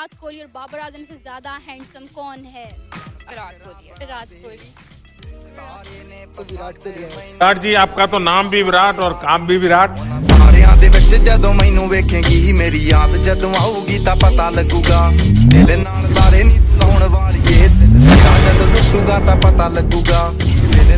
विराट कोहली और बाबर आजम से ज्यादा हैंडसम कौन है? विराट कोहली। विराट कोहली। तो विराट कोहली है। विराट जी, आपका तो नाम भी विराट और काम भी विराट। तारियां दे विच जदों मैनू वेखेंगी मेरी याद जदों आऊगी तां पता लगूगा तेरे नाल तारे नी तू लाउण वालिए तेरा जदों टुटूगा तां पता लगूगा।